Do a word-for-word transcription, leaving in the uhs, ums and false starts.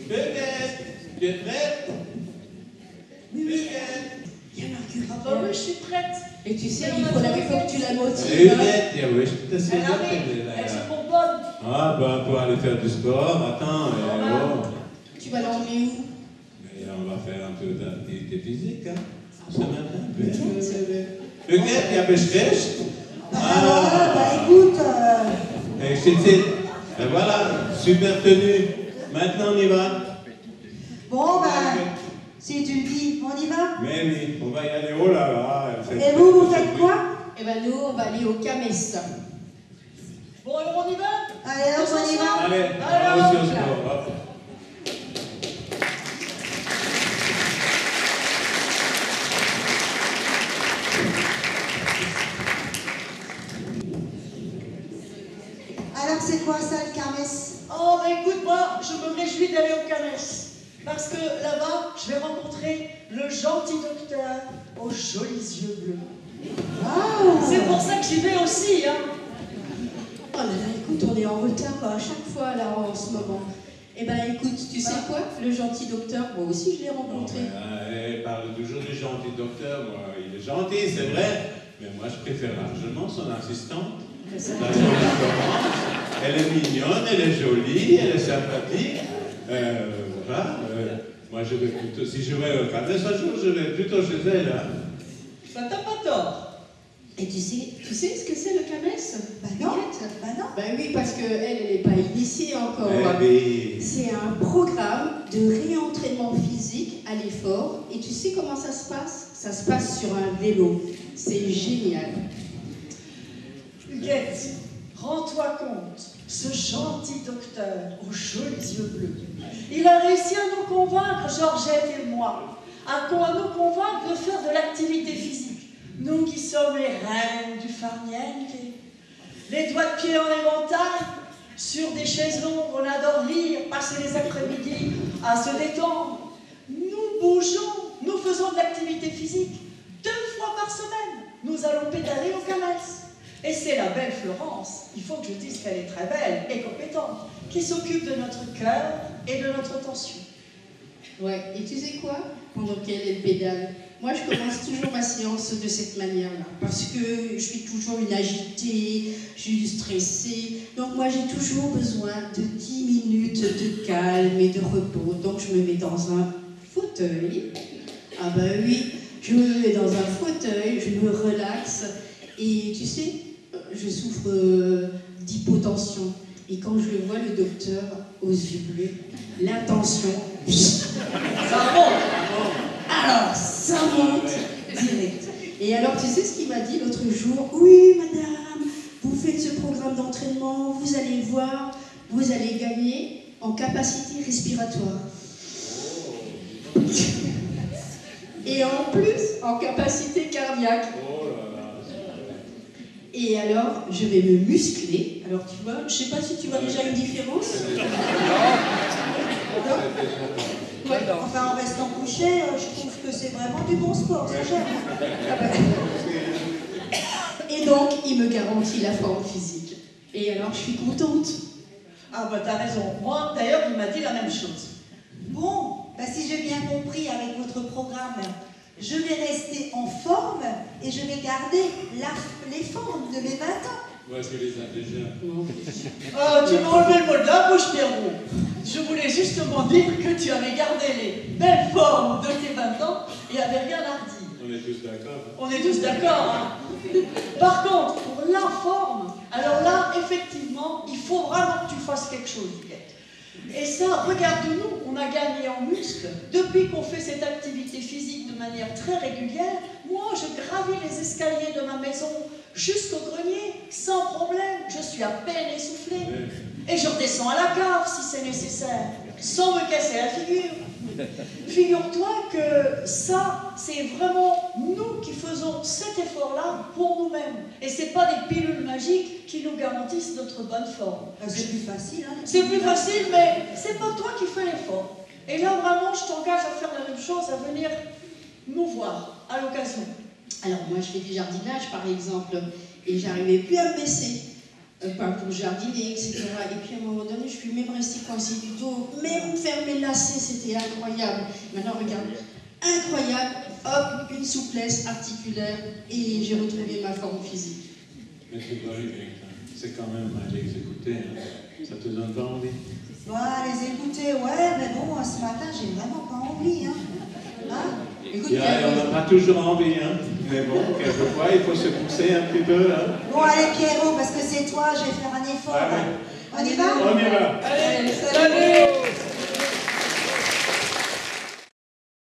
Huguette, tu es prête? Huguette. Il y a Marguerite. Ah bah oui, je suis prête. Et tu sais, il faut, la, il faut que tu la motives. Huguette, ah oui, je te sais Elle bien arrive, qu'elle est là. elle se comporte. Ah, bah, pour aller faire du sport, attends, eh, oh. Tu vas l'emmener où? Mais on va faire un peu d'activité physique, hein, ce matin. Huguette, il y a Pêche-Pêche. Ah, bah écoute. Euh... Et je te dis, ben voilà, super tenue. Maintenant, on y va. Bon, bah, si tu le dis, on y va. Mais oui, on va y aller. Oh là là. Et vous, vous faites quoi? Eh ben nous, on va aller au Camès. Bon, alors on y va? Allez, alors on y va. Allez, Alors, on va aussi au sport. Hop. Alors, c'est quoi ça, le Camès? Oh, bah écoute, moi, je me réjouis d'aller au Camès. Parce que là-bas, je vais rencontrer le gentil docteur aux jolis yeux bleus. Ah. C'est pour ça que j'y vais aussi, hein. Oh là là, écoute, on est en retard à chaque fois là en ce moment. Eh ben écoute, tu sais quoi? Le gentil docteur, moi aussi je l'ai rencontré. Non, mais, euh, elle parle toujours du gentil docteur. Moi, il est gentil, c'est vrai. Mais moi, je préfère largement son assistante. La jolie Florence. Elle est mignonne, elle est jolie, elle est sympathique. Euh, voilà. Euh, moi, je vais plutôt, si je vais au Camès un jour, je vais plutôt chez elle. Hein. Bah t'as pas tort. Et tu sais, tu sais ce que c'est le Camès? Bah non. Huguette? Bah non. Ben oui, parce qu'elle, elle n'est pas initiée encore. Eh bien, C'est un programme de réentraînement physique à l'effort. Et tu sais comment ça se passe? Ça se passe sur un vélo. C'est génial. Huguette, rends-toi compte, ce gentil docteur aux jolis yeux bleus, il a réussi à nous convaincre, Georgette et moi, à, à nous convaincre de faire de l'activité physique. Nous qui sommes les reines du farniente, les doigts de pied en éventail, sur des chaises longues, on adore lire, passer les après-midi à se détendre. Nous bougeons, nous faisons de l'activité physique deux fois par semaine. Nous allons pédaler au Camès. Et c'est la belle Florence, il faut que je dise qu'elle est très belle et compétente, qui s'occupe de notre cœur et de notre tension. Ouais, et tu sais quoi? Pendant qu'elle est pédale, moi je commence toujours ma séance de cette manière-là, parce que je suis toujours une agitée, je suis stressée, donc moi j'ai toujours besoin de dix minutes de calme et de repos, donc je me mets dans un fauteuil. Ah ben oui, je me mets dans un fauteuil, je me relaxe, et tu sais, je souffre euh, d'hypotension. Et quand je le vois, le docteur, aux yeux bleus, la tension, Ça monte. alors ça monte direct. Et alors, tu sais ce qu'il m'a dit l'autre jour? Oui, madame, vous faites ce programme d'entraînement, vous allez voir, vous allez gagner en capacité respiratoire. Et en plus, en capacité cardiaque. Et alors, je vais me muscler. Alors, tu vois, je sais pas si tu vois déjà une différence. Non. Ouais. Enfin, en restant couché, euh, je trouve que c'est vraiment du bon sport, ça j'aime. Ah ben. Et donc, il me garantit la forme physique. Et alors, je suis contente. Ah bah t'as raison. Moi, d'ailleurs, il m'a dit la même chose. Bon, bah si j'ai bien compris avec votre programme, je vais rester en forme et je vais garder la, les formes de mes vingt ans. ouais, tu les as déjà. Oh, tu m'as enlevé le mot de la bouche, Pierrot. Je voulais justement dire que tu avais gardé les belles formes de tes vingt ans et avait rien à redire. On est tous d'accord. On est tous d'accord, hein. Par contre, pour la forme, alors là, effectivement, il faut vraiment que tu fasses quelque chose, Huguette. Et ça, regarde-nous, on a gagné en muscles. Depuis qu'on fait cette activité physique de manière très régulière, moi, je gravis les escaliers de ma maison jusqu'au grenier, sans problème. Je suis à peine essoufflée. Et je redescends à la cave, si c'est nécessaire, sans me casser la figure. Figure-toi que ça, c'est vraiment nous qui faisons cet effort-là pour nous-mêmes. Et ce n'est pas des pilules magiques qui nous garantissent notre bonne forme. C'est plus facile, hein. C'est plus facile, mais c'est pas toi qui fais l'effort. Et là, vraiment, je t'engage à faire la même chose, à venir nous voir à l'occasion. Alors, moi, je fais du jardinage, par exemple, et j'arrivais plus à me baisser. euh, pas pour jardiner, et cetera. Et puis à un moment donné, je suis même restée coincée du dos, même faire mes lacets, c'était incroyable. Maintenant, regarde, incroyable, hop, une souplesse articulaire, et j'ai retrouvé ma forme physique. Mais c'est pas arrivé, c'est quand même à les écouter, hein. Ça te donne pas envie? Ouais, les écouter, ouais, mais bon, ce matin, j'ai vraiment pas envie, hein. Hein? Écoute, Yeah, on n'a pas toujours envie, hein. Mais bon, quelquefois, il faut se pousser un petit peu, hein. Bon, allez, Pierrot, parce que c'est toi, je vais faire un effort. Ah ouais. On y va? On y va. Allez, salut.